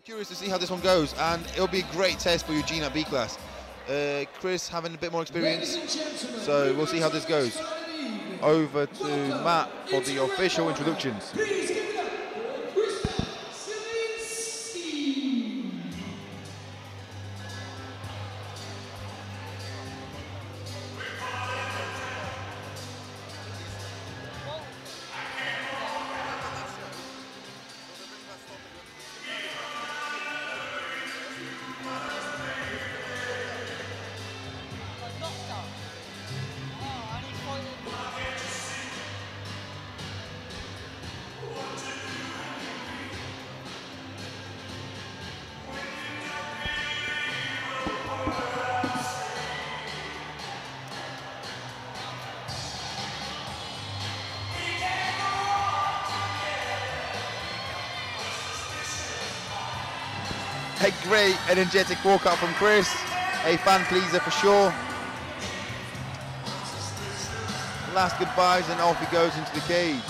Curious to see how this one goes, and it'll be a great test for Eugene at B class. Chris having a bit more experience, so we'll see how this goes. Over to Matt for the official introductions. A great energetic walkout from Chris, a fan pleaser for sure. Last goodbyes and off he goes into the cage.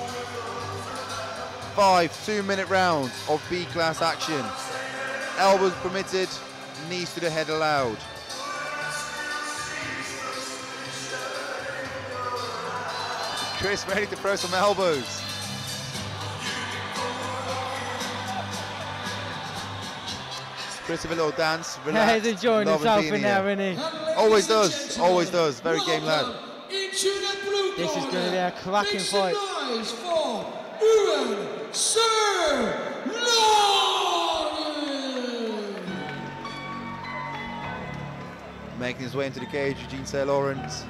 5 2-minute rounds of B class action. Elbows permitted, knees to the head allowed. Chris ready to throw some elbows. Chris with a little dance, relax. Yeah, he's enjoying himself in there, isn't he? Always does, always does. Very game lad. This is going to be a cracking fight. Making his way into the cage, Eugene St. Lawrence.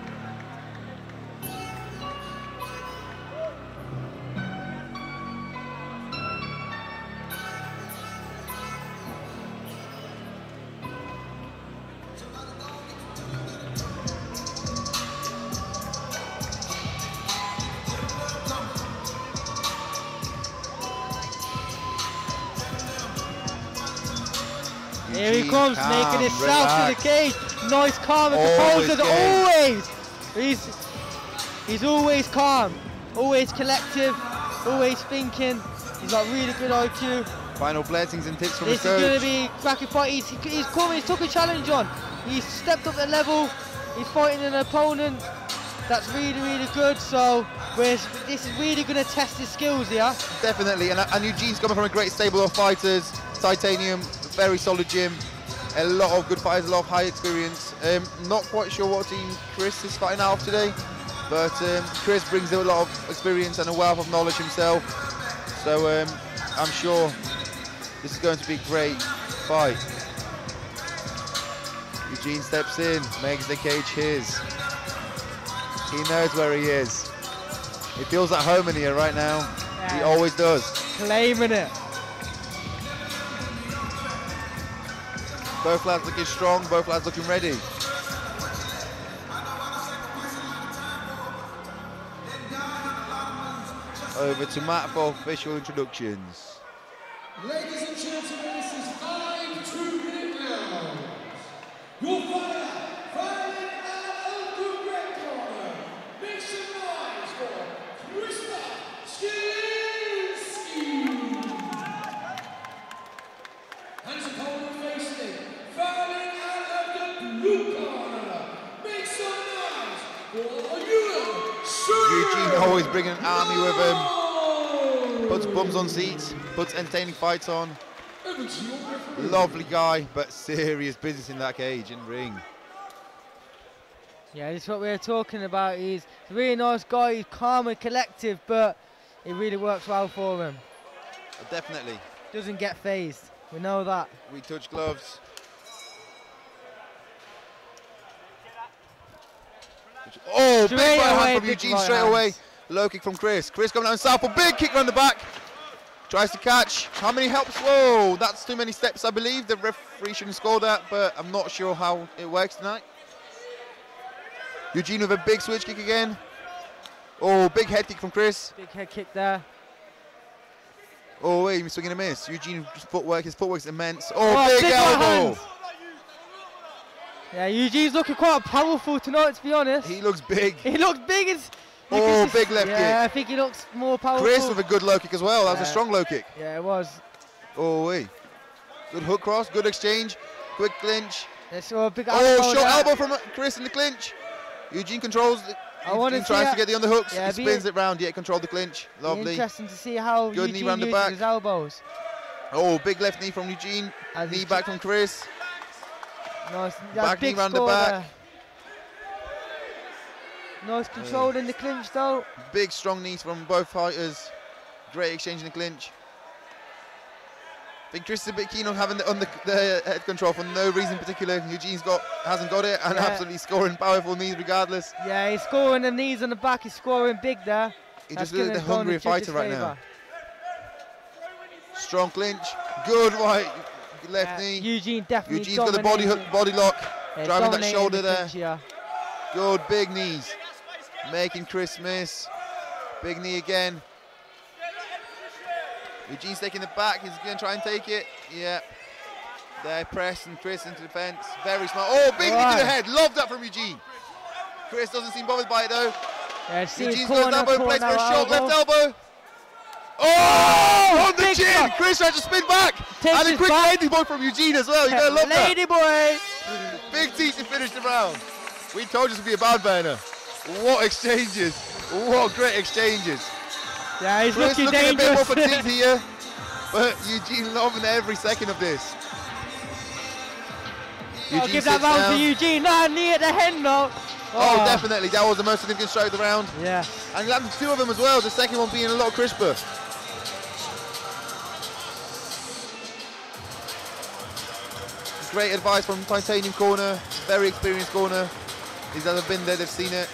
Here he comes, making his south to the cage. Nice, calm and composed as always. He's always calm, always collective, always thinking. He's got really good IQ. Final blessings and tips from his coach. This is going to be cracking fight. He's come, he's took a challenge on. He's stepped up the level. He's fighting an opponent that's really, really good. So this is really going to test his skills here. Definitely, and Eugene's coming from a great stable of fighters. Titanium, very solid gym, a lot of good fighters, a lot of high experience. Not quite sure what team Chris is fighting out of today, but Chris brings a lot of experience and a wealth of knowledge himself. So I'm sure this is going to be a great fight. Eugene steps in, makes the cage his. He knows where he is. He feels at home in here right now. Yeah. He always does. Claiming it. Both lads looking strong, both lads looking ready. Over to Matt for official introductions. Ladies and gentlemen, this is 5 2-minute rounds. Your fighter, fighting out of the red corner. Make some noise for Krzysztof Szymanski. And his opponent facing, fighting out of the blue corner. Make some noise for Eugene always bringing an army with him. Puts bums on seats, puts entertaining fights on. Lovely guy, but serious business in that cage and ring. Yeah, this is what we were talking about. He's a really nice guy, he's calm and collective, but it really works well for him. Definitely. Doesn't get phased, we know that. We touch gloves. Oh, big right hand from Eugene straight away. Low kick from Chris. Chris coming down south, a big kick around the back. Tries to catch. How many helps? Whoa, that's too many steps, I believe. The referee shouldn't score that, but I'm not sure how it works tonight. Eugene with a big switch kick again. Oh, big head kick from Chris. Big head kick there. Oh, wait, he's swinging a miss. Eugene's footwork is immense. Oh, big elbow. Yeah, Eugene's looking quite powerful tonight, to be honest. He looks big. He looks big. Oh, big left kick. Yeah, I think he looks more powerful. Chris with a good low kick as well. That was a strong low kick. Yeah, it was. Oh, wait. Good hook cross, good exchange, quick clinch. Let's go a big elbow. Oh, short elbow from Chris in the clinch. Eugene controls. Eugene tries to get the underhooks. Yeah, he spins it round. Yeah, control the clinch. Lovely. Interesting to see how good Eugene knee round the uses back. his elbows. Oh, big left knee from Eugene. Knee back from Chris. Nice. Back knee round the back. Nice control in the clinch though. Big strong knees from both fighters. Great exchange in the clinch. I think Chris is a bit keen on having the head control for no reason in particular. Eugene's hasn't got it, and absolutely scoring powerful knees regardless. Yeah, he's scoring the knees on the back. He's scoring big there. He just looks like a hungry fighter right now. Strong clinch, good right left knee. Eugene definitely. Eugene's got the body lock, driving that shoulder there. Clinch, good big knees, making Chris miss. Big knee again. Eugene's taking the back, he's going to try and take it. Yeah. There, press and Chris into defense. Very smart. Oh, big knee to the head. Love that from Eugene. Chris doesn't seem bothered by it though. Yeah, Eugene's got his elbow in place for a short left elbow. Oh, on the chin. Shot. Chris tries to spin back. And a quick lady boy from Eugene as well. You're going to love that. Lady boy. Big T to finish the round. We told you this would be a bad burner. What exchanges. What great exchanges. Yeah, he's Chris looking dangerous. A bit more fatigued here, but Eugene loving every second of this. I'll give that round to Eugene. No, knee at the head, no. Oh, definitely. That was the most significant strike of the round. Yeah. And he landed 2 of them as well. The second one being a lot crisper. Great advice from Titanium Corner. Very experienced corner. These others have been there, they've seen it.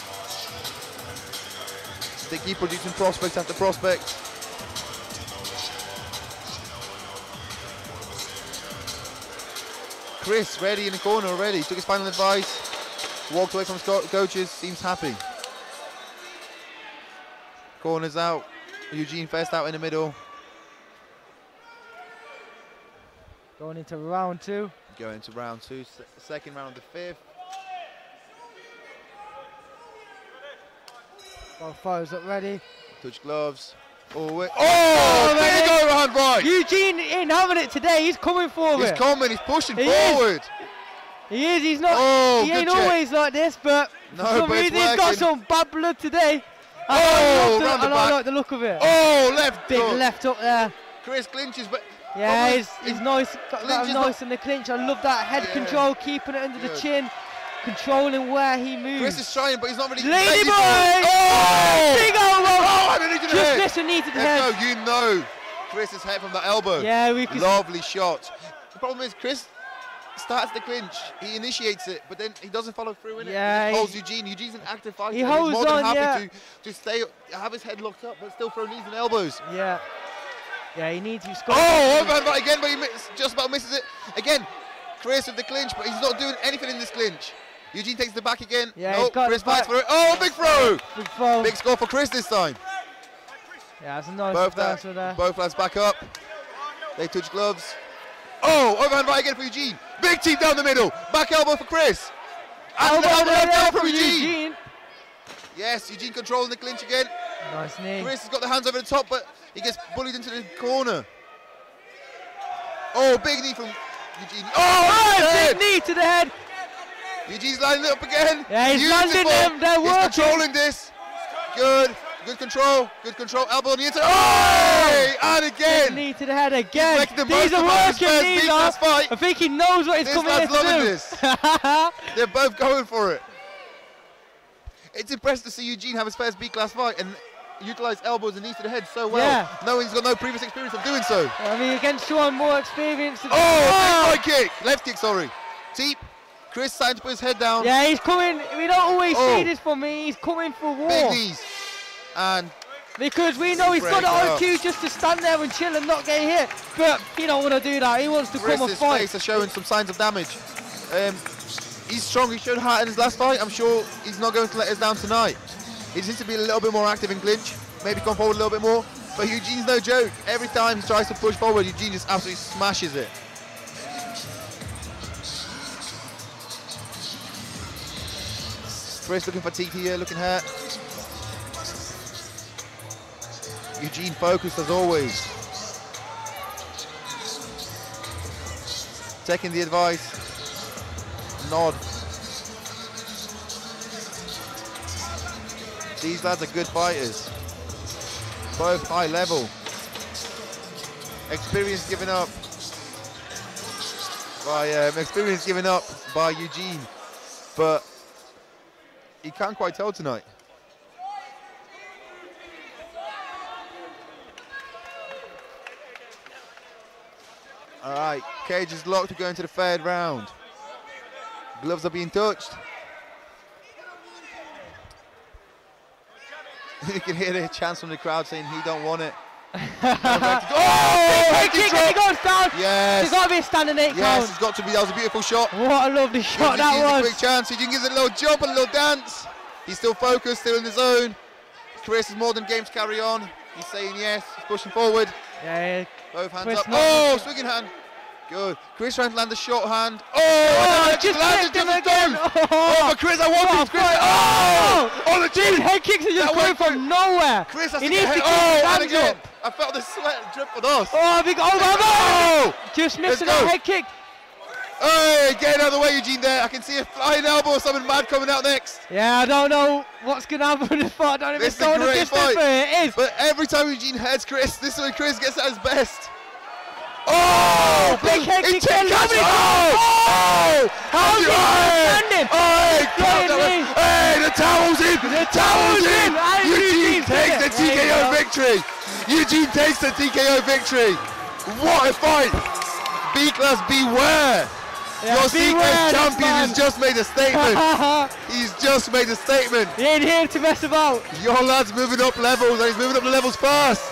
They keep producing prospects after prospect. Chris ready in the corner already. Took his final advice. Walked away from his coaches. Seems happy. Corners out. Eugene first out in the middle. Going into round 2. Going into round 2. Second round of the 5th. Both fighters up ready. Touch gloves. Oh, big overhand right. Eugene ain't having it today. He's coming forward. He's coming. He's pushing forward. He is. He's not. Oh, he ain't always like this, but for some reason he's got some bad blood today. I like the look of it. Oh, left. Big left up there. Chris clinches, but yeah, he's nice. Got that nice in the clinch. I love that head control, keeping it under the chin. Controlling where he moves. Chris is trying, but he's not really. Lady boy! Oh! Big elbow! Oh, I'm into the head. Just a knee to the head. No, you know Chris's head from the elbow. Yeah, we can. Lovely shot. The problem is Chris starts the clinch, he initiates it, but then he doesn't follow through in it. He holds Eugene. Eugene's an active fighter. He holds He's more than on, happy to stay, have his head locked up, but still throw knees and elbows. Yeah. Yeah, he needs to score. Oh, overhand right again, but he just about misses it. Again, Chris with the clinch, but he's not doing anything in this clinch. Eugene takes the back again. Yeah, nope, Chris fights for it. Oh, big throw! Big throw. Big score for Chris this time. Yeah, that's a nice reversal there. Both lads back up. They touch gloves. Oh, overhand right again for Eugene. Big team down the middle. Back elbow for Chris. And elbow from Eugene. Yes, Eugene controlling the clinch again. Nice knee. Chris has got the hands over the top, but he gets bullied into the corner. Oh, big knee from Eugene. Oh, big knee to the head. Eugene's lining it up again. Yeah, he's landing them. They're working. He's controlling this. Good control. Good control. Elbow on the inside. Oh! And again. Big knee to the head again. These are working knees. I think he knows what he's coming here to do. This. They're both going for it. It's impressive to see Eugene have his first B-class fight and utilize elbows and knees to the head so well, knowing he's got no previous experience of doing so. I mean, against Sean, more experience. Oh, big right kick. Left kick, sorry. Teep. Chris starting to put his head down. Yeah, he's coming. We don't always see this from me. He's coming for war. Big knees. And because we know he's got the IQ just to stand there and chill and not get hit. But he don't want to do that. He wants to come and fight. Chris' face are showing some signs of damage. He's strong. He showed heart in his last fight. I'm sure he's not going to let us down tonight. He just needs to be a little bit more active in clinch. Maybe come forward a little bit more. But Eugene's no joke. Every time he tries to push forward, Eugene just absolutely smashes it. Chris looking fatigued here, looking hurt. Eugene focused as always. taking the advice. Nod. These lads are good fighters. Both high level. Experience given up by Eugene, but you can't quite tell tonight. All right, cage is locked to go into the third round. Gloves are being touched. You can hear the chants from the crowd saying he don't want it. Oh, kick, and he goes down. Yes. There's got to be a standing 8 count. Yes, it's got to be. That was a beautiful shot. What a lovely shot that was. A quick chance. Eugene gives it a little jump, a little dance. He's still focused, still in the zone. Chris is more than game to carry on. He's saying yes. He's pushing forward. Yeah. Both hands Chris up. Oh, swinging hand. Good. Chris trying to land the short hand. Oh, just landed him just again. Oh, but Chris, I want him. Chris. Oh, the These head kicks are just coming from nowhere. Chris has he to needs get to keep his his hands hands up. I felt the sweat drip on us. Oh, big just missing that head kick. Hey, get out of the way, Eugene there. I can see a flying elbow or something mad coming out next. Yeah, I don't know what's going to happen with this fight. I don't know if it's going to distance, but it is. But every time Eugene heads Chris, this is when Chris gets at his best. Oh, big head kick. Oh, how's your standing? Hey, the towel's in. The towel's in. Eugene takes the TKO victory. Eugene takes the TKO victory. What a fight. B-Class, beware. Yeah, your C-Class champion has just made a statement. He's just made a statement. He ain't here to mess about. Your lad's moving up levels, and he's moving up the levels fast.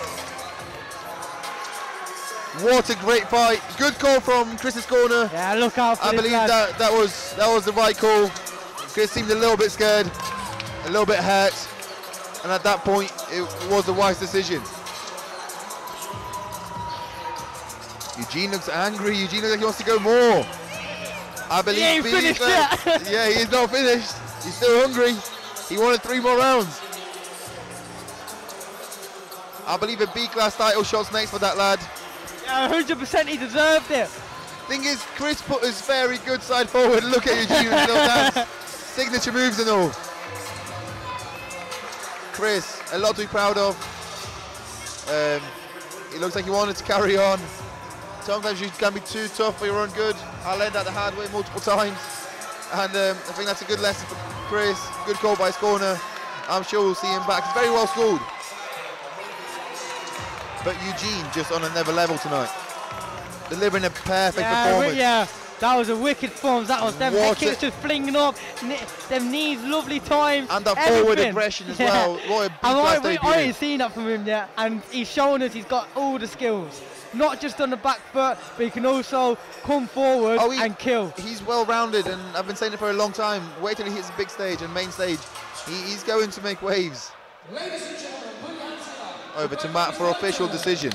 What a great fight. Good call from Chris's corner. Yeah, look out for I believe that was the right call. Chris seemed a little bit scared, a little bit hurt, and at that point it was the wise decision. Eugene looks angry. Eugene looks like he wants to go more. I believe he ain't finished yet. Yeah, he is not finished. He's still hungry. He wanted 3 more rounds. I believe a B-Class title shot's next for that lad. Yeah, 100% he deserved it. Thing is, Chris put his very good side forward. Look at Eugene with little dance. Signature moves and all. Chris, a lot to be proud of. It looks like he wanted to carry on. Sometimes you can be too tough for your own good. I learned that the hard way multiple times. And I think that's a good lesson for Chris. Good call by his corner. I'm sure we'll see him back. He's very well schooled. But Eugene just on another level tonight. Delivering a perfect performance. Yeah, that was a wicked performance. That was them head kicks just flinging up, them knees, lovely times. And that forward aggression as well. What a B-Class debut. I ain't seen that from him yet, and he's shown us he's got all the skills. Not just on the back foot, but he can also come forward and kill. He's well-rounded, and I've been saying it for a long time. Wait till he hits the big stage and main stage. He's going to make waves. Ladies and gentlemen, put your hands up. Over to Matt for official decision.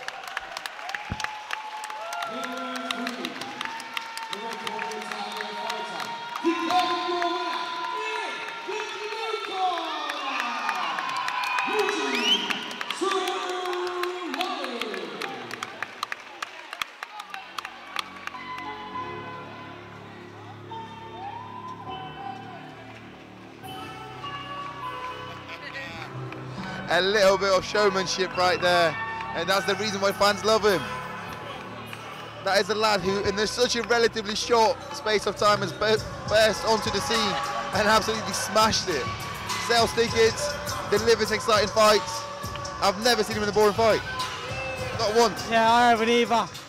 A little bit of showmanship right there, and that's the reason why fans love him. That is a lad who, in such a relatively short space of time, has burst onto the scene and absolutely smashed it. Sells tickets, delivers exciting fights. I've never seen him in a boring fight. Not once. Yeah, I haven't either.